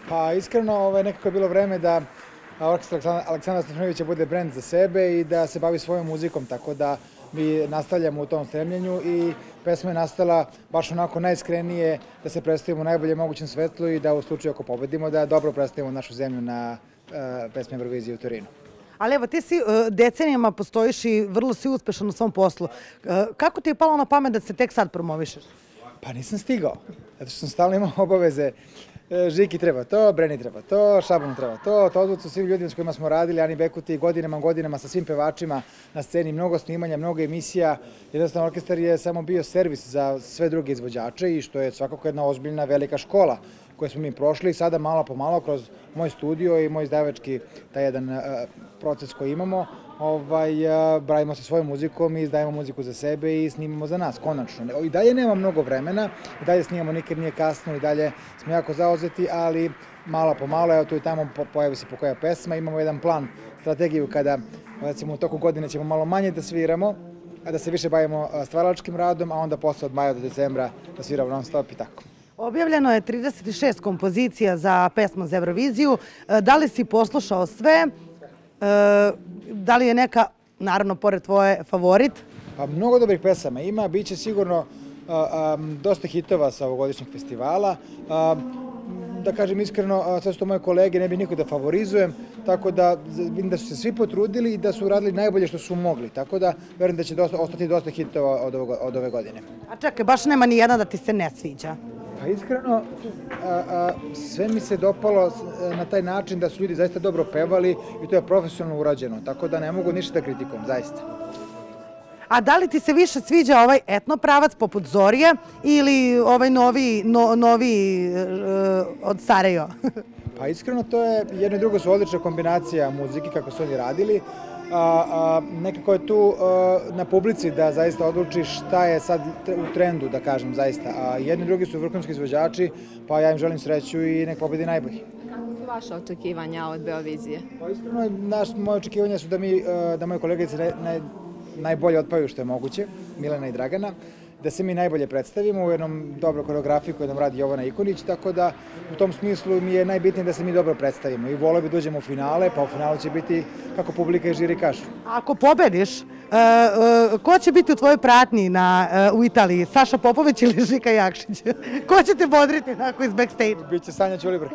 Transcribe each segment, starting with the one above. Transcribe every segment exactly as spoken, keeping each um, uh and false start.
Pa iskreno, nekako je bilo vreme da orkestar Aleksandra Stefanovića bude brend za sebe i da se bavi svojom muzikom, tako da mi nastavljamo u tom stremljenju i pesma je nastala baš onako najiskrenije, da se predstavimo u najboljem mogućem svetlu i da u slučaju ako pobedimo da dobro predstavimo našu zemlju na pesmi Eurovizije u Torinu. Ali evo, ti si decenijama postojiš i vrlo si uspešan u svom poslu. Kako ti je palo na pamet da se tek sad promovišeš? Pa nisam stigao, zato što sam stalno imao obaveze. Žiki treba to, Breni treba to, Šabanu treba to, to su svi ljudima s kojima smo radili, Ani Bekuti, godinama, godinama sa svim pevačima na sceni, mnogo snimanja, mnogo emisija. Jednostavno, orkestar je samo bio servis za sve druge izvođače i što je svakako jedna ozbiljna velika škola koju smo mi prošli i sada malo po malo kroz moj studio i moj izdavački taj jedan proces koji imamo, bavimo se svojom muzikom i izdajemo muziku za sebe i snimamo za nas, konačno. I dalje nema mnogo vremena, i dalje snimamo, nikad nije kasno, i dalje smo jako zauzeti, ali malo po malo, evo tu i tamo pojavi se po koja pesma, imamo jedan plan, strategiju kada, recimo u toku godine ćemo malo manje da sviramo, a da se više bavimo stvaralačkim radom, a onda posle od maja do decembra da sviramo non stop i tako. Objavljeno je trideset šest kompozicija za pesmu za Euroviziju. Da li si poslušao sve? Da li je neka, naravno, pored tvoje, favorit? Mnogo dobrih pesama ima, bit će sigurno dosta hitova sa ovogodišnjeg festivala. Da kažem iskreno, sve su to moje kolege, ne bih nikog da favorizujem, tako da vidim da su se svi potrudili i da su radili najbolje što su mogli, tako da verujem da će ostati dosta hitova od ove godine. A čekaj, baš nema ni jedna da ti se ne sviđa? Pa iskreno, sve mi se dopalo na taj način da su ljudi zaista dobro pevali i to je profesionalno urađeno, tako da ne mogu ništa da kritikujem, zaista. A da li ti se više sviđa ovaj etnopravac poput Zorije ili ovaj noviji od Sarajevo? Pa iskreno, to je jedno i drugo su odlična kombinacija muzike kako su oni radili. Nekako je tu na publici da zaista odluči šta je sad u trendu, da kažem, zaista. A jedni i drugi su vrhunski izvođači, pa ja im želim sreću i nek pobedi najbolji. Kako su vaše očekivanja od Beovizije? Pa iskreno, moje očekivanja su da moje kolegice najbolje otpevaju što je moguće, Milena i Dragana, da se mi najbolje predstavimo u jednom dobro koreografiji koju nam radi Jovana Ikonić, tako da u tom smislu mi je najbitnije da se mi dobro predstavimo i voleo bi da uđemo u finale, pa u finalu će biti kako publika i žiri kažu. Ako pobediš, ko će biti u tvojoj pratnji u Italiji? Saša Popović ili Žika Jakšić? Ko će te bodriti onako iz backstage? Biće Sanja Ćulibrk.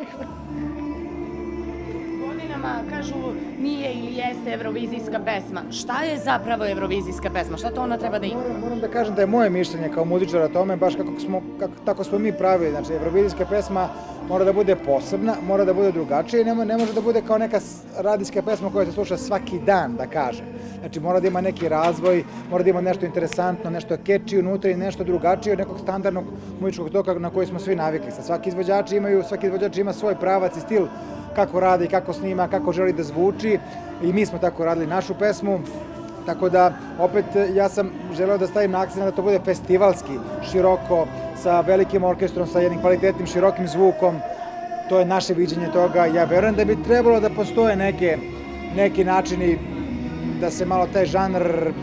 Kažu nije ili jeste evrovizijska pesma. Šta je zapravo evrovizijska pesma? Šta to ona treba da ima? Moram da kažem da je moje mišljenje kao muzičara o tome, baš tako smo mi pravili. Znači, evrovizijska pesma mora da bude posebna, mora da bude drugačija i ne može da bude kao neka radijska pesma koja se sluša svaki dan, da kažem. Znači, mora da ima neki razvoj, mora da ima nešto interesantno, nešto catchy unutra i nešto drugačije od nekog standardnog muzičkog toka na koji smo svi navikli. Svaki izvođač imaju, svaki izvođač ima svoj pravac i stil kako radi, kako snima, kako želi da zvuči i mi smo tako radili našu pesmu, tako da opet ja sam želeo da stavim na akcent da to bude festivalski, široko, sa velikim orkestrom, sa jednim kvalitetnim, širokim zvukom, to je naše viđenje toga. Ja verujem da bi trebalo da postoje neki načini da se malo taj žanr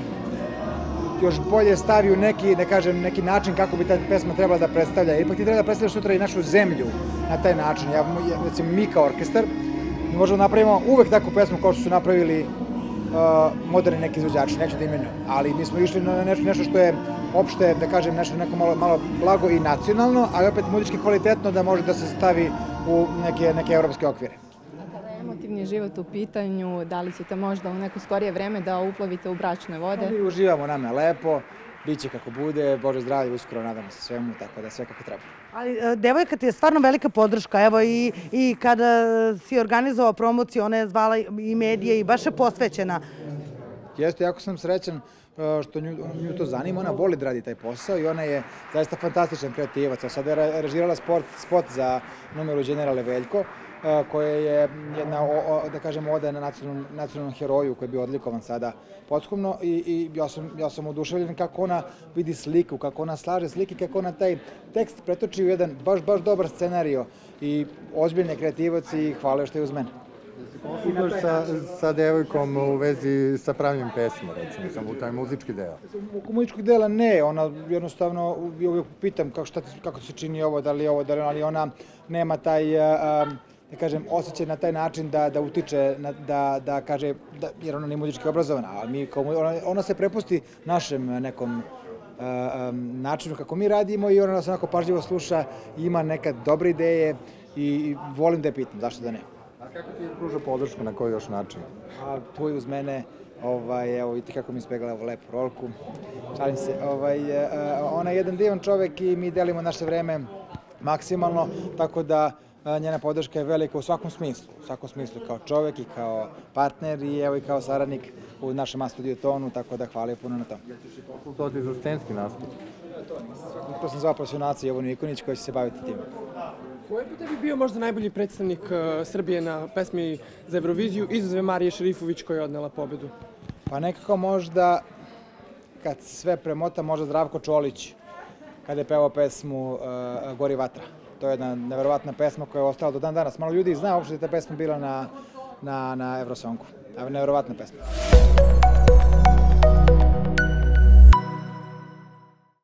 još bolje stavi u neki, da kažem, neki način kako bi ta pesma trebala da predstavlja. Ipak ti treba da predstavljaš sutra i našu zemlju na taj način. Recimo, mi kao orkestar možemo da napravimo uvek takvu pesmu kao što su napravili moderni neki izvođači, neću da imenujem, ali mi smo išli na nešto što je opšte, da kažem, nešto neko malo blago i nacionalno, ali opet muzički kvalitetno da može da se stavi u neke evropske okvire. Kada je emotivni život u pitanju, da li ćete možda u neko skorije vreme da uplovite u bračne vode? Mi uživamo, nam je lepo, bit će kako bude, Bože zdravlje, uskoro nadamo se svemu, tako da sve kako treba. Ali devojka ti je stvarno velika podrška, evo i kada si organizovao promociju, ona je zvala i medije i baš je posvećena. Jeste, jako sam srećan što nju to zanima, ona voli da radi taj posao i ona je zaista fantastičan kreativac. Sada je režirala spot za numeru Generale Veljko, koja je jedna, da kažem, oda na nacionalnom heroju koji je bio odlikovan sada pothumno i ja sam oduševljen kako ona vidi sliku, kako ona slaže slike, kako ona taj tekst pretoči u jedan baš, baš dobar scenario i ozbiljne kreativac i hvala što je uz mene. Konsultaš sa devojkom u vezi sa pravljenjem pesma, recimo, samo u taj muzički deo? U muzičkog dela ne, ona jednostavno, uvijek pitam kako se čini ovo, da li je ovo, da li ona nema taj da kažem, osjećaj na taj način da, da utiče, na, da, da kaže, da, jer ona nije muzički obrazovana, ali mi, kao, ona, ona se prepusti našem nekom uh, um, načinu kako mi radimo i ona nas onako pažljivo sluša, ima neka dobre ideje i, i volim da je pitam, zašto da ne. A kako ti pruža podršku, na koji još način? A tu je uz mene, ovaj, evo vidite kako mi ispegla ovu lepu rolku, šalim se, ovaj, uh, ona je jedan divan čovek i mi delimo naše vreme maksimalno, tako da njena podrška je velika u svakom smislu, u svakom smislu kao čovek i kao partner i evo i kao saradnik u našem A-studio Tonu, tako da hvala je puno na tom. Jel ćeš i konsultovati za scenski nastup? To sam zvao profesionalca Jovanu Ikonić koji će se baviti tim. Koji bi tebi bio možda najbolji predstavnik uh, Srbije na pesmi za Euroviziju, izuzev Marije Šerifović koja je odnela pobedu? Pa nekako možda, kad sve premota, možda Zdravko Čolić, kada je pevao pesmu uh, Gori vatra. To je jedna neverovatna pesma koja je ostala do dan danas. Malo ljudi zna uopšte da je ta pesma bila na, na, na Eurosongu. Neverovatna pesma.